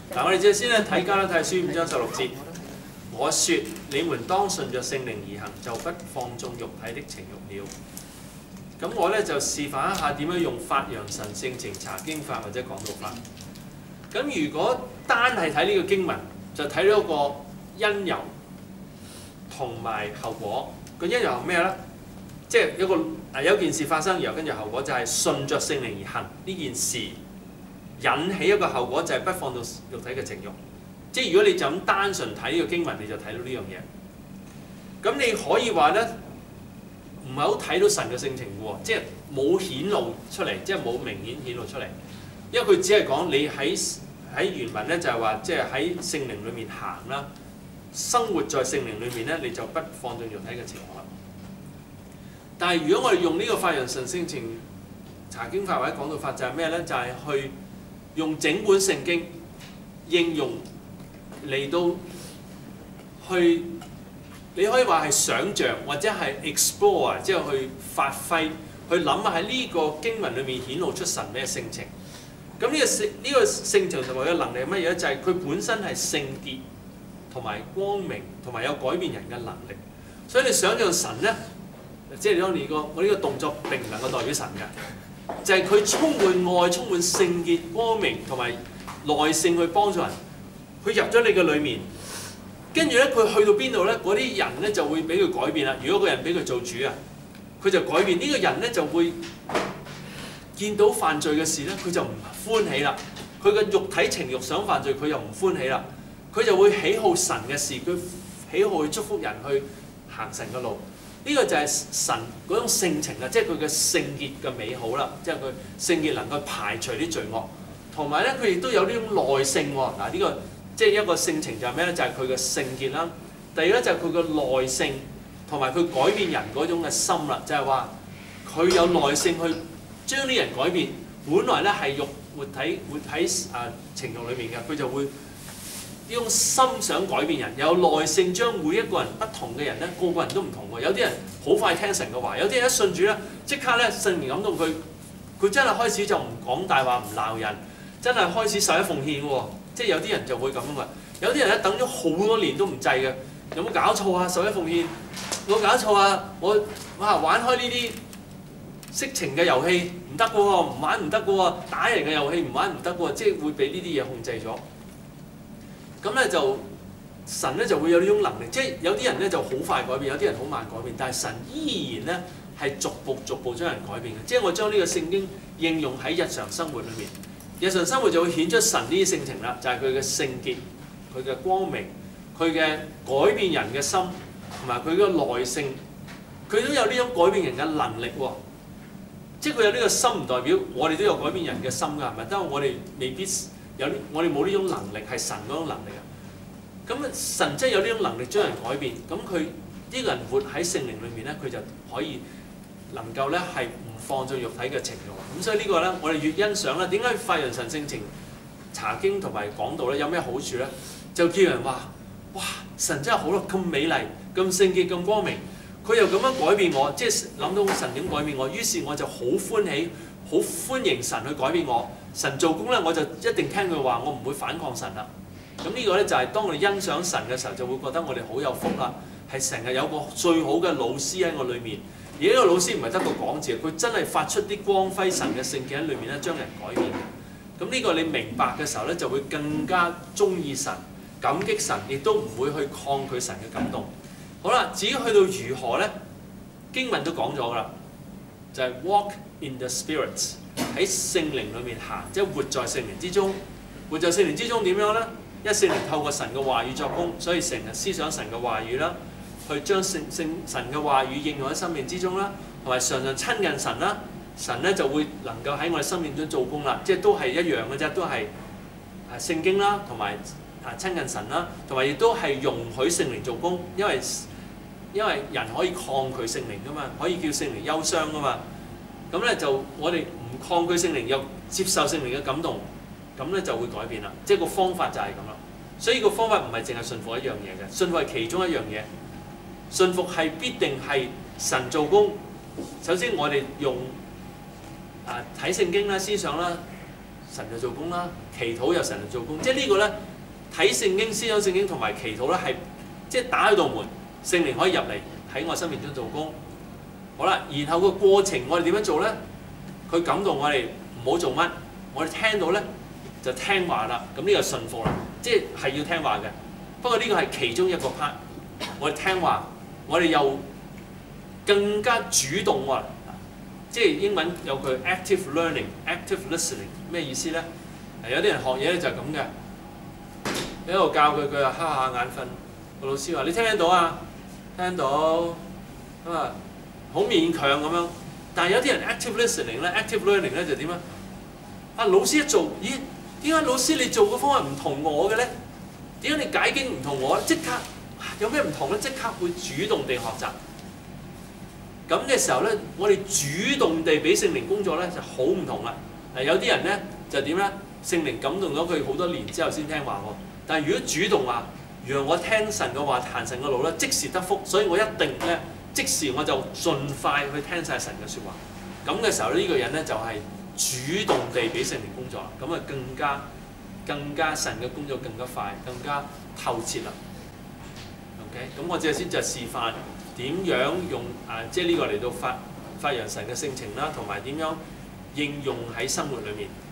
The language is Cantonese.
嗱，我哋即係先咧睇加拉太書5章16節，我說你們當順着聖靈而行，就不放縱肉體的情慾了。咁我咧就示範一下點樣用發揚神性情查經法或者講道法。咁如果單係睇呢個經文，就睇到個因由同埋後果。個因由係咩咧？即係有件事發生，然後跟住後果就係順着聖靈而行呢件事，引起一個後果就係不放縱肉體嘅情慾。即係如果你就咁單純睇呢個經文，你就睇到呢樣嘢。咁你可以話咧，唔係好睇到神嘅性情嘅喎，即係冇顯露出嚟，即係冇明顯顯露出嚟。因為佢只係講你喺原文咧就係話，即係喺聖靈裏面行啦，生活在聖靈裏面咧，你就不放縱肉體嘅情慾啦。但係如果我哋用呢個發揚神性情查經法或者講道法，就係咩咧？就係去用整本聖經應用嚟到去，你可以話係想像或者係 explore， 即係去發揮，去諗下喺呢個經文裏面顯露出神咩性情。咁呢個性情同埋嘅能力係乜嘢咧？就係佢本身係聖潔同埋光明同埋有改變人嘅能力。所以你想像神咧，即係當你我呢個動作並唔能夠代表神嘅，就係佢充滿愛、充滿聖潔、光明同埋耐性去幫助人。佢入咗你嘅裏面，跟住咧佢去到邊度咧，嗰啲人咧就會俾佢改變啦。如果個人俾佢做主啊，佢就改變。呢個人咧就會見到犯罪嘅事咧，佢就唔歡喜啦。佢嘅肉體情慾想犯罪，佢又唔歡喜啦。佢就會喜好神嘅事，佢喜好去祝福人去行神嘅路。呢個就係神嗰種性情啊，即係佢嘅聖潔嘅美好啦，即係佢聖潔能夠排除啲罪惡，同埋咧佢亦都有呢種耐性喎。嗱，呢個即係一個性情就係咩咧？就係佢嘅聖潔啦。第二咧就係佢嘅耐性，同埋佢改變人嗰種嘅心啦，就係話佢有耐性去將啲人改變。本來咧係活喺情慾裏面嘅，佢就會呢種心想改變人，有耐性將每一個人不同嘅人咧，個個人都唔同喎。有啲人好快聽神嘅話，有啲人一信主咧，即刻咧聖靈感動佢，佢真係開始就唔講大話，唔鬧人，真係開始受一奉獻喎。即係有啲人就會咁㗎，有啲人咧等咗好多年都唔制嘅，有冇搞錯啊？受一奉獻，有冇搞錯啊？我玩開呢啲色情嘅遊戲唔得嘅喎，唔玩唔得嘅喎，打人嘅遊戲唔玩唔得嘅喎，即係會俾呢啲嘢控制咗。咁咧就神咧就會有呢種能力，即係有啲人咧就好快改變，有啲人好慢改變，但係神依然咧係逐步將人改變嘅。即係我將呢個聖經應用喺日常生活裏面，日常生活就會顯出神呢啲性情啦，就係佢嘅聖潔、佢嘅光明、佢嘅改變人嘅心，同埋佢嘅耐性，佢都有呢種改變人嘅能力喎。即係佢有呢個心，唔代表我哋都有改變人嘅心㗎，係咪？因為我哋未必。我哋冇呢種能力，係神嗰種能力啊！咁神真係有呢種能力將人改變，咁佢呢個人活喺聖靈裏面咧，佢就可以能夠咧係唔放縱肉體嘅情慾。咁所以呢個咧，我哋越欣賞咧，點解發揚神性情查經同埋講道咧有咩好處咧？就叫人話：哇！神真係好咯，咁美麗、咁聖潔、咁光明，佢又咁樣改變我，即係諗到神點改變我，於是我就好歡喜、好歡迎神去改變我。神做工咧，我就一定聽佢話，我唔會反抗神啦。咁呢個咧就係當我哋欣賞神嘅時候，就會覺得我哋好有福啦。係成日有個最好嘅老師喺我裏面，而呢個老師唔係得個講字，佢真係發出啲光輝神嘅聖潔喺裏面咧，將人改變嘅。咁呢個你明白嘅時候咧，就會更加中意神、感激神，亦都唔會去抗拒神嘅感動。好啦，至於去到如何咧，經文都講咗㗎啦，就係 walk in the Spirit。喺聖靈裏面行，即係活在聖靈之中。活在聖靈之中點樣咧？因為聖靈透過神嘅話語作工，所以成日思想神嘅話語啦，去將神嘅話語應用喺生命之中啦，同埋常常親近神啦。神咧就會能夠喺我哋生命中做工啦，即係都係一樣嘅啫，都係聖經啦，同埋親近神啦，同埋亦都係容許聖靈做工，因為人可以抗拒聖靈噶嘛，可以叫聖靈憂傷噶嘛。咁咧就我哋唔抗拒聖靈，又接受聖靈嘅感動，咁咧就會改變啦。即係個方法就係咁啦。所以個方法唔係淨係信服一樣嘢嘅，信服係其中一樣嘢。信服係必定係神做工。首先我哋用睇聖經啦、思想啦， 神就做工啦，祈禱有神就做工，即係呢個咧睇聖經、思想聖經同埋祈禱咧係即係打開道門，聖靈可以入嚟喺我生命中做工。好啦，然後個過程我哋點樣做咧？佢感動我哋唔好做乜，我哋聽到咧就聽話啦。咁呢個順服啦，即係要聽話嘅。不過呢個係其中一個 part， 我哋聽話，我哋又更加主動喎。即係英文有句 active learning、active listening， 咩意思咧？有啲人學嘢咧就係咁嘅，你喺度教佢，佢又瞌下眼瞓。個老師話：你聽唔聽到啊？聽到咁啊，好勉強咁樣。但係有啲人 active listening 咧，active learning 咧就點啊？啊老師一做，咦？點解老師你做嘅方法唔同我嘅咧？點解你解經唔同我咧？即刻有咩唔同咧？即刻會主動地學習。咁嘅時候咧，我哋主動地俾聖靈工作咧就好唔同啦。有啲人咧就點咧？聖靈感動咗佢好多年之後先聽話喎。但係如果主動話，讓我聽神嘅話，行神嘅路咧，即時得福。所以我一定咧，即時我就盡快去聽晒神嘅説話。咁嘅時候呢個人咧就係主動地俾聖靈工作，咁啊更加神嘅工作更加快，更加透徹啦。OK， 咁我只係先就示範點樣用即係呢個嚟到發揚神嘅性情啦，同埋點樣應用喺生活裏面。